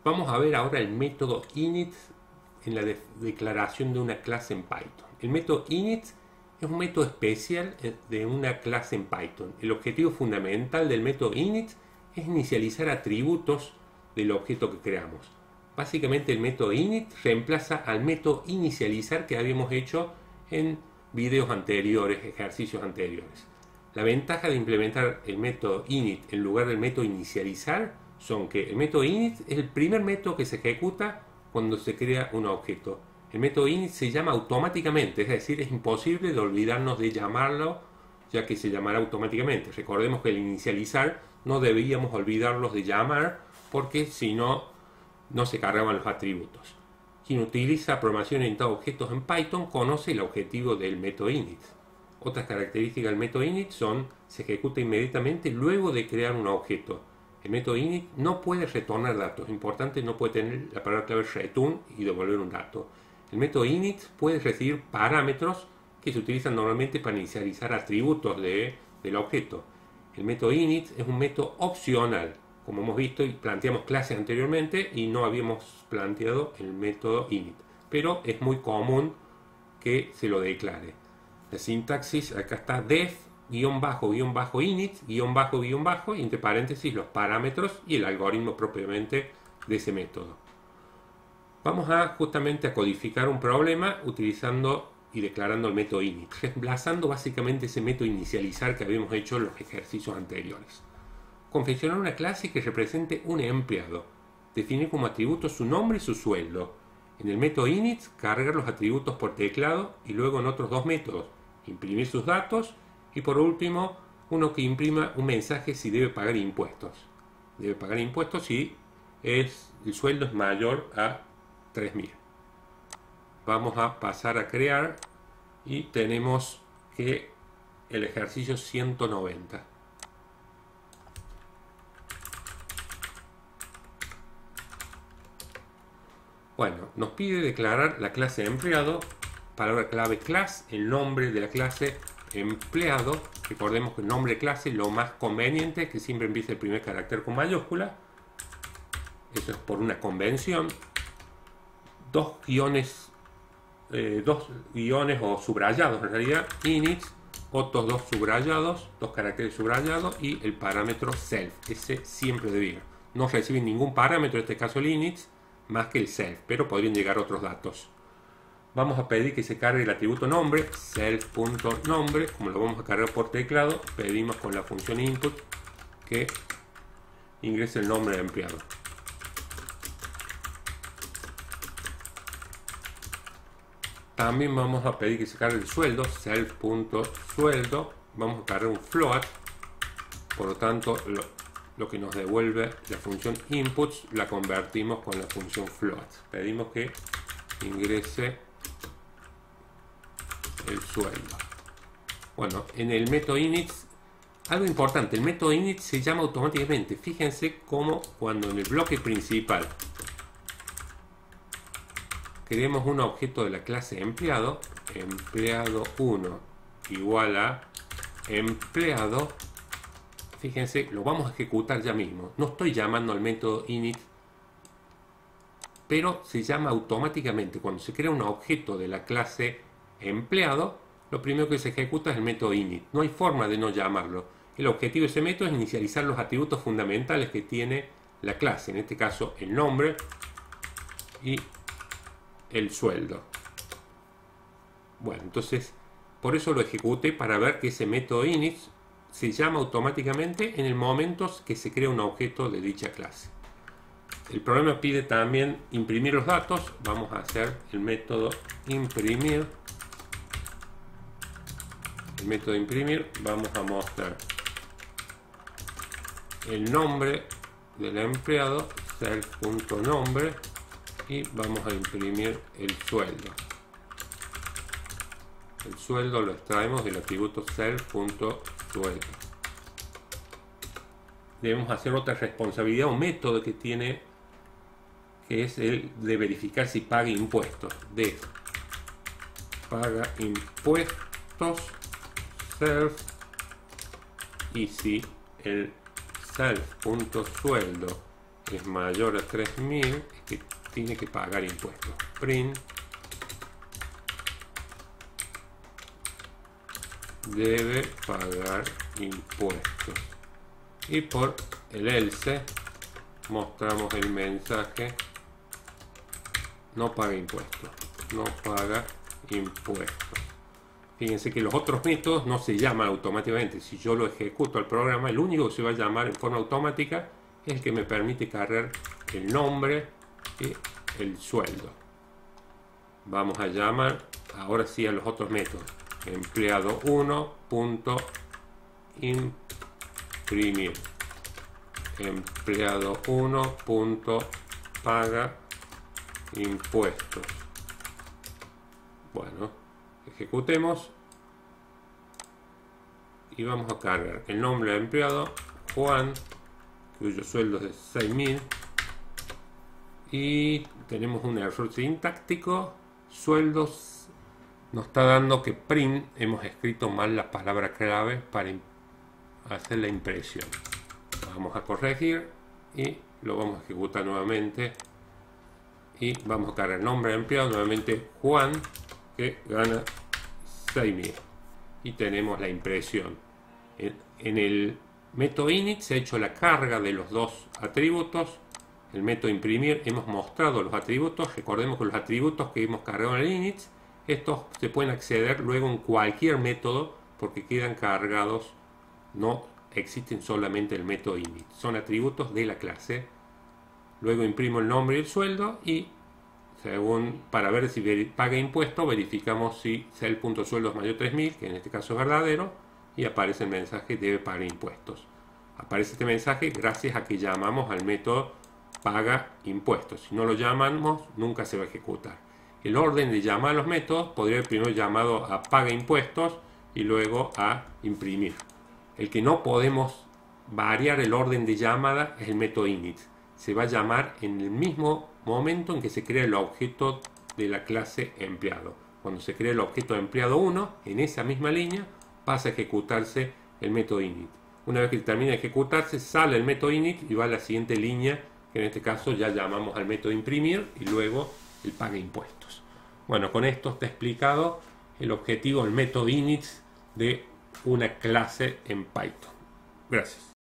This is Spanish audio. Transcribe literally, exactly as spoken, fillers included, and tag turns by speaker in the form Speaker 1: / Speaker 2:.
Speaker 1: Vamos a ver ahora el método init en la de declaración de una clase en Python. El método init es un método especial de una clase en Python. El objetivo fundamental del método init es inicializar atributos del objeto que creamos. Básicamente el método init reemplaza al método inicializar que habíamos hecho en videos anteriores, ejercicios anteriores. La ventaja de implementar el método init en lugar del método inicializar son que el método init es el primer método que se ejecuta cuando se crea un objeto. El método init se llama automáticamente, es decir, es imposible de olvidarnos de llamarlo, ya que se llamará automáticamente. Recordemos que el inicializar no debíamos olvidarlos de llamar, porque si no, no se cargaban los atributos. Quien utiliza programación orientada a objetos en Python conoce el objetivo del método init. Otras características del método init son: se ejecuta inmediatamente luego de crear un objeto. El método init no puede retornar datos. Importante, no puede tener la palabra clave return y devolver un dato. El método init puede recibir parámetros que se utilizan normalmente para inicializar atributos de, del objeto. El método init es un método opcional. Como hemos visto y planteamos clases anteriormente y no habíamos planteado el método init. Pero es muy común que se lo declare. La sintaxis acá está def, guión bajo, guión bajo init, guión bajo, guión bajo, y entre paréntesis los parámetros y el algoritmo propiamente de ese método. Vamos a justamente a codificar un problema utilizando y declarando el método init, reemplazando básicamente ese método inicializar que habíamos hecho en los ejercicios anteriores. Confeccionar una clase que represente un empleado. Definir como atributo su nombre y su sueldo. En el método init, cargar los atributos por teclado y luego en otros dos métodos, imprimir sus datos y por último, uno que imprima un mensaje si debe pagar impuestos. Debe pagar impuestos si es, el sueldo es mayor a tres mil. Vamos a pasar a crear y tenemos que el ejercicio ciento noventa. Bueno, nos pide declarar la clase empleado, palabra clave class, el nombre de la clase empleado. Recordemos que el nombre de clase lo más conveniente es que siempre empiece el primer carácter con mayúscula. Eso es por una convención. Dos guiones, eh, dos guiones o subrayados en realidad, init, otros dos subrayados, dos caracteres subrayados y el parámetro self. Ese siempre debía. No recibe ningún parámetro, en este caso el init, más que el self, pero podrían llegar otros datos. Vamos a pedir que se cargue el atributo nombre, self.nombre, como lo vamos a cargar por teclado, pedimos con la función input que ingrese el nombre de empleado. También vamos a pedir que se cargue el sueldo, self.sueldo, vamos a cargar un float, por lo tanto lo, lo que nos devuelve la función inputs la convertimos con la función float. Pedimos que ingrese el sueldo. Bueno, en el método init, algo importante, el método init se llama automáticamente. Fíjense cómo cuando en el bloque principal creemos un objeto de la clase empleado, empleado uno igual a empleado, fíjense, lo vamos a ejecutar ya mismo. No estoy llamando al método init, pero se llama automáticamente. Cuando se crea un objeto de la clase empleado, lo primero que se ejecuta es el método init. No hay forma de no llamarlo. El objetivo de ese método es inicializar los atributos fundamentales que tiene la clase, en este caso el nombre y el sueldo. Bueno, entonces por eso lo ejecuté, para ver que ese método init se llama automáticamente en el momento que se crea un objeto de dicha clase. El programa pide también imprimir los datos. Vamos a hacer el método imprimir. El método imprimir, vamos a mostrar el nombre del empleado, self.nombre, y vamos a imprimir el sueldo. El sueldo lo extraemos del atributo self.sueldo. Debemos hacer otra responsabilidad, un método que tiene, que es el de verificar si paga impuestos. De paga impuestos self, y si el self.sueldo es mayor a tres mil, es que tiene que pagar impuestos. Print debe pagar impuestos. Y por el else mostramos el mensaje: no paga impuestos, no paga impuestos. Fíjense que los otros métodos no se llaman automáticamente. Si yo lo ejecuto al programa, el único que se va a llamar en forma automática es el que me permite cargar el nombre y el sueldo. Vamos a llamar ahora sí a los otros métodos. Empleado uno punto imprimir, empleado uno punto paga impuestos. Bueno, ejecutemos y vamos a cargar el nombre del empleado, Juan, cuyo sueldo es de seis mil, y tenemos un error sintáctico. Sueldos nos está dando que print hemos escrito mal la palabra clave para hacer la impresión. Vamos a corregir y lo vamos a ejecutar nuevamente y vamos a cargar el nombre del empleado, nuevamente Juan, que gana seis mil, y tenemos la impresión. En, en el método init se ha hecho la carga de los dos atributos. El método imprimir hemos mostrado los atributos. Recordemos que los atributos que hemos cargado en el init, estos se pueden acceder luego en cualquier método porque quedan cargados, no existen solamente el método init, son atributos de la clase. Luego imprimo el nombre y el sueldo y según, para ver si paga impuesto, verificamos si cel.sueldo es mayor a tres mil, que en este caso es verdadero, y aparece el mensaje debe pagar impuestos. Aparece este mensaje gracias a que llamamos al método paga impuestos. Si no lo llamamos, nunca se va a ejecutar. El orden de llamar a los métodos podría haber primero llamado a paga impuestos y luego a imprimir. El que no podemos variar el orden de llamada es el método init. Se va a llamar en el mismo momento en que se crea el objeto de la clase empleado. Cuando se crea el objeto de empleado uno, en esa misma línea pasa a ejecutarse el método init. Una vez que termina de ejecutarse, sale el método init y va a la siguiente línea, que en este caso ya llamamos al método imprimir y luego el paga impuestos. Bueno, con esto está explicado el objetivo del método init de una clase en Python. Gracias.